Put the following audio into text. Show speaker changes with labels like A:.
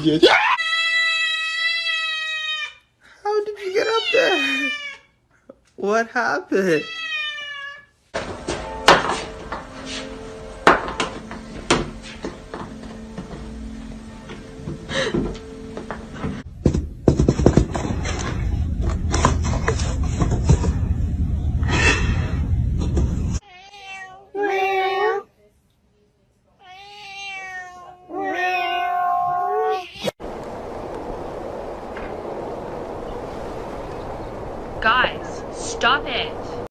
A: did. How did you get up there? What happened?
B: Guys, stop it.